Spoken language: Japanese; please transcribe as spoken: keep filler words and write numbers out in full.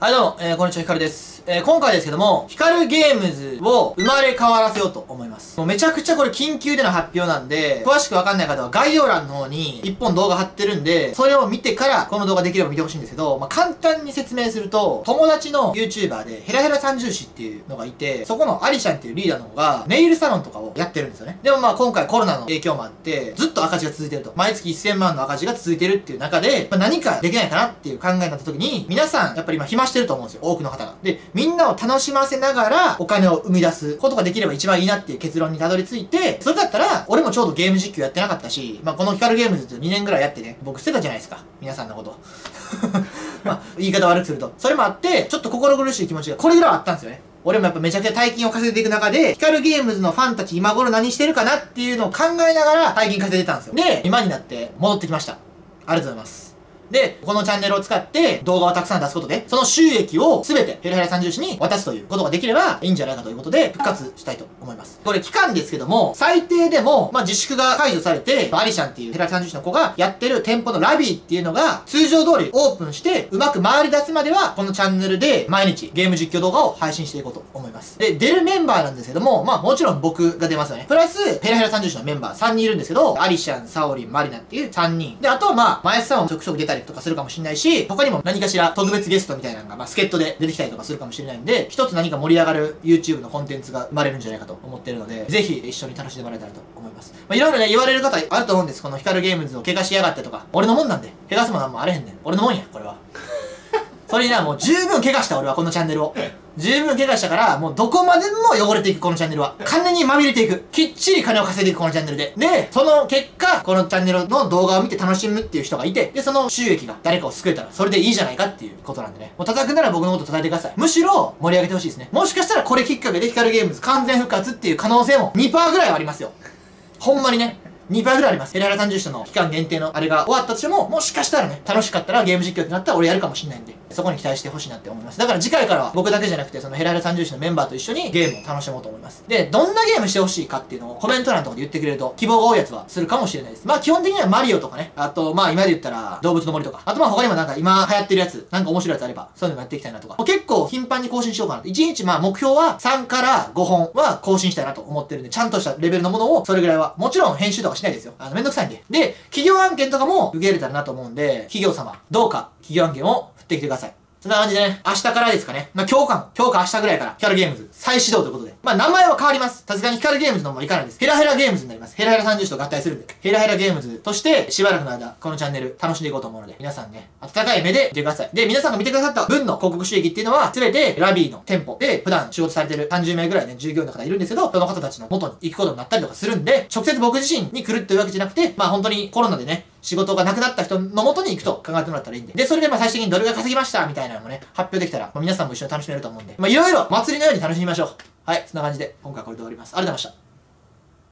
はいどうも、えー、こんにちは、ヒカルです。えー、今回ですけども、ヒカルゲームズを生まれ変わらせようと思います。もうめちゃくちゃこれ緊急での発表なんで、詳しくわかんない方は概要欄の方に一本動画貼ってるんで、それを見てからこの動画できれば見てほしいんですけど、まあ、簡単に説明すると、友達の YouTuber でヘラヘラ三重士っていうのがいて、そこのアリシャンっていうリーダーの方がネイルサロンとかをやってるんですよね。でもまあ今回コロナの影響もあって、ずっと赤字が続いてると。毎月せんまんの赤字が続いてるっていう中で、まあ、何かできないかなっていう考えになった時に、皆さんやっぱり今暇してると思うんですよ。多くの方が。で、みんなを楽しませながらお金を生み出すことができれば一番いいなっていう結論にたどり着いて、それだったら、俺もちょうどゲーム実況やってなかったし、まあこのヒカルゲームズってにねんぐらいやってね、僕捨てたじゃないですか。皆さんのこと。まあ、言い方悪くすると。それもあって、ちょっと心苦しい気持ちがこれぐらいはあったんですよね。俺もやっぱめちゃくちゃ大金を稼いでいく中で、ヒカルゲームズのファンたち今頃何してるかなっていうのを考えながら大金稼いでたんですよ。で、今になって戻ってきました。ありがとうございます。で、このチャンネルを使って動画をたくさん出すことで、その収益をすべてヘラヘラ三重士に渡すということができればいいんじゃないかということで復活したいと思います。これ期間ですけども、最低でも、まあ、自粛が解除されて、アリシャンっていうヘラヘラ三重士の子がやってる店舗のラビーっていうのが通常通りオープンしてうまく回り出すまでは、このチャンネルで毎日ゲーム実況動画を配信していこうと思います。で、出るメンバーなんですけども、まあもちろん僕が出ますよね。プラス、ヘラヘラ三重士のメンバーさんにんいるんですけど、アリシャン、サオリン、マリナっていうさんにん。で、あとはまあ、マヤスさんもちょくちょく出たりとかするかもしれないし、他にも何かしら特別ゲストみたいなのが、まあ、助っ人で出てきたりとかするかもしれないんで、一つ何か盛り上がる YouTube のコンテンツが生まれるんじゃないかと思ってるので、ぜひ一緒に楽しんでもらえたらと思います。まあ、いろいろね、言われる方あると思うんです。このヒカルゲームズを怪我しやがってとか。俺のもんなんで。怪我すもなんもあれへんねん。俺のもんや、これは。それにな、もう十分怪我した俺はこのチャンネルを。十分怪我したから、もうどこまでも汚れていくこのチャンネルは。金にまみれていく。きっちり金を稼いでいくこのチャンネルで。で、その結果、このチャンネルの動画を見て楽しむっていう人がいて、で、その収益が誰かを救えたら、それでいいじゃないかっていうことなんでね。もう叩くなら僕のこと叩いてください。むしろ盛り上げてほしいですね。もしかしたらこれきっかけでヒカルゲームズ完全復活っていう可能性も にパーセント ぐらいはありますよ。ほんまにね。にパーセント ぐらいあります。ヘラヘラ三重士の期間限定のあれが終わったとしても、もしかしたらね、楽しかったらゲーム実況ってなったら俺やるかもしれないんで、そこに期待してほしいなって思います。だから次回からは僕だけじゃなくて、そのヘラヘラ三重士のメンバーと一緒にゲームを楽しもうと思います。で、どんなゲームしてほしいかっていうのをコメント欄とかで言ってくれると、希望が多いやつはするかもしれないです。まあ基本的にはマリオとかね、あとまあ今で言ったら動物の森とか、あとまあ他にもなんか今流行ってるやつ、なんか面白いやつあれば、そういうのもやっていきたいなとか、結構頻繁に更新しようかなと。いちにちまあ目標はさんからごほんは更新したいなと思ってるんで、ちゃんとしたレベルのものをそれぐらいは、もちろん編集とかしないですよ。あのめんどくさいんで。で、企業案件とかも受け入れたらなと思うんで、企業様、どうか企業案件を振ってきてください。そんな感じでね、明日からですかね。まあ、今日かも。今日か明日ぐらいから、ヒカルゲームズ再始動ということで。まあ、名前は変わります。さすがにヒカルゲームズのままいかないです。ヘラヘラゲームズになります。ヘラヘラ三重士と合体するんで。ヘラヘラゲームズとして、しばらくの間、このチャンネル楽しんでいこうと思うので、皆さんね、温かい目で見てください。で、皆さんが見てくださった分の広告収益っていうのは、すべてラビーの店舗で、普段仕事されてるさんじゅうめいぐらいね、従業員の方いるんですけど、その方たちの元に行くことになったりとかするんで、直接僕自身に来るっていうわけじゃなくて、まあ本当にコロナでね、仕事がなくなった人の元に行くと考えてもらったらいいんで。で、それでまあ最終的にどれぐらい稼ぎましたみたいなのもね、発表できたら、まあ、皆さんも一緒に楽しめると思うんで。まあいろいろ祭りのように楽しみましょう。はい、そんな感じで今回はこれで終わります。ありがとうございました。